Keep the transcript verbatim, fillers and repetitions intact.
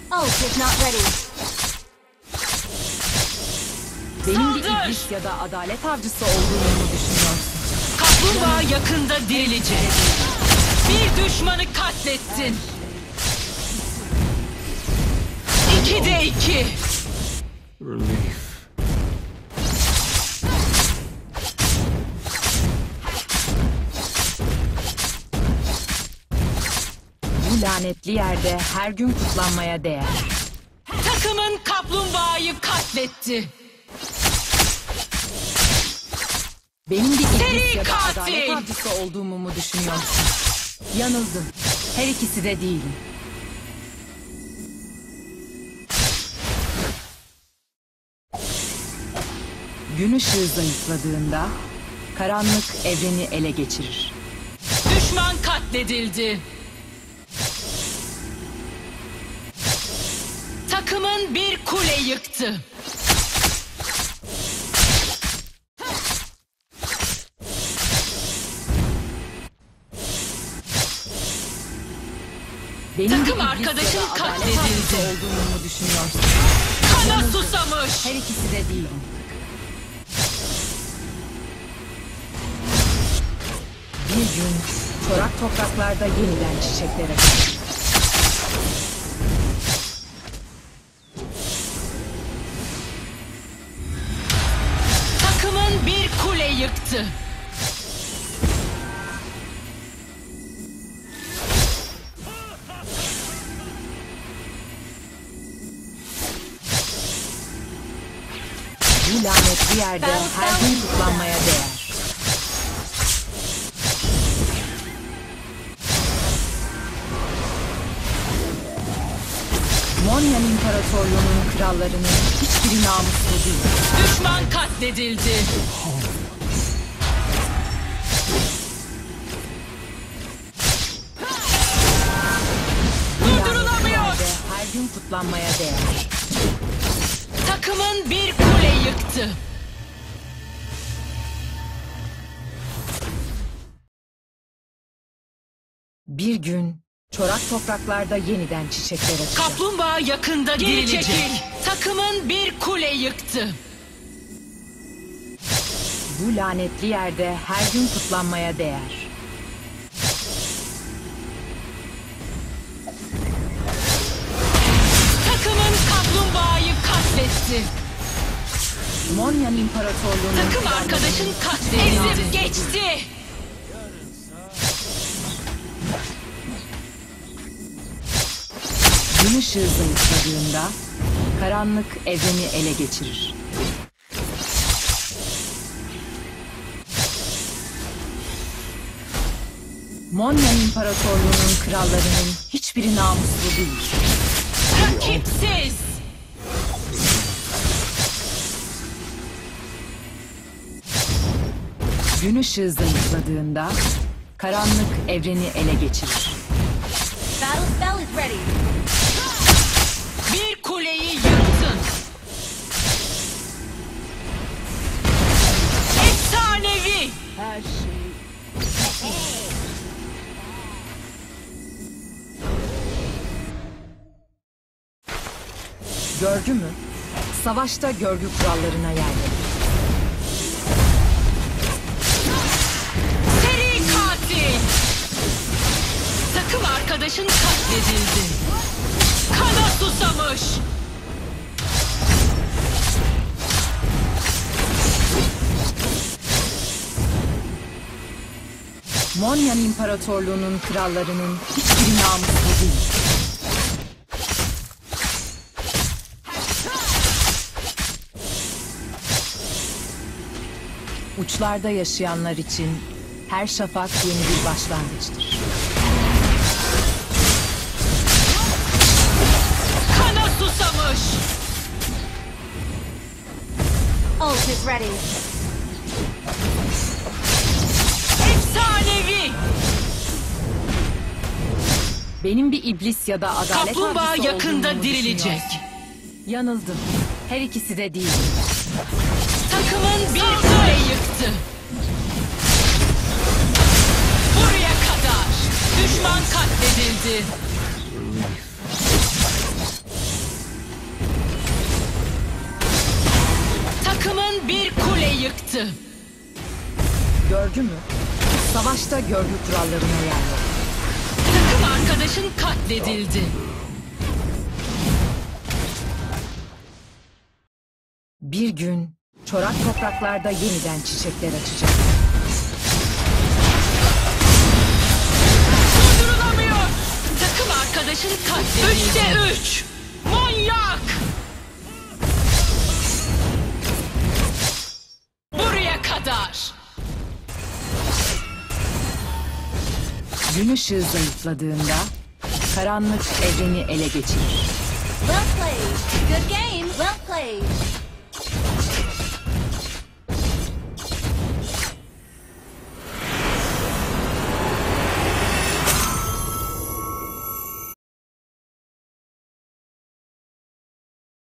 Ult is not ready. Benim bir iblis ya da adalet avcısı olduğumu mu düşünüyorsun? Kaplumbağa yakında dirilecek. Bir düşmanı katlettin. İkide iki. Relief. Bu lanetli yerde her gün kutlanmaya değer. Takımın kaplumbağayı katletti. Benim bir Seri iblis ya da katil! adalet avcısı olduğumu mu düşünüyorsun? Yanıldım. Her ikisi de değilim. Gün ışığı zayıfladığında karanlık evreni ele geçirir. Düşman katledildi. Takımın bir kule yıktı. Benim Takım bir iblis arkadaşın ya da adalet katledildi. avcısı olduğumu mu düşünüyorsun? Kana susamış. Her ikisi de değilim. Bir gün çorak topraklarda yeniden çiçekler açar. Takımın bir kule yıktı. Bu lanetli yerde her gün kutlanmaya değer. Monyan İmparatorluğu'nun krallarının hiçbiri namuslu değil. Düşman katledildi. Bu lanetli Durdurulamıyor. yerde her gün kutlanmaya değer. Takımın bir kule yıktı. Bir gün çorak topraklarda yeniden çiçekler açacak. Kaplumbağa yakında dirilecek. Takımın bir kule yıktı. Bu lanetli yerde her gün kutlanmaya değer. Takımın kaplumbağayı katletti. Monyan İmparatorluğu'nun Takım arkadaşın katledildi. Ezip geçti. gün ışığı zayıfladığında karanlık evreni ele geçirir. Monyan İmparatorluğu'nun krallarının hiçbiri namuslu değil. Rakipsiz. Gün ışığı zayıfladığında karanlık evreni ele geçirir. Battle spell is ready. Bir kuleyi yıktın. Efsanevi. Her şey görgü mü? Savaşta görgü kurallarına yer verir. Seri katil. Takım arkadaşın katledildi. Kana susamış. Monyan İmparatorluğu'nun krallarının hiçbiri namuslu değil. Uçlarda yaşayanlar için her şafak yeni bir başlangıçtır. Kana susamış. Ult is ready. Efsanevi. Benim bir iblis ya da adalet Kaplumbağa avcısı yakında olduğumu dirilecek. düşünüyorsun. Yanıldım. Her ikisi de değil. Takımın bir kule yıktı. Buraya kadar. Düşman katledildi. bir kule yıktı. Gördü mü? Savaşta görgü kurallarına yer yok. Takım arkadaşın katledildi. Bir gün çorak topraklarda yeniden çiçekler açacak. Durdurulamıyor. Takım arkadaşın katledildi. Üçte üç. Manyak. Buraya kadar. Gün ışığı zayıfladığında karanlık evreni ele geçirir. Well played. Good game. Well played.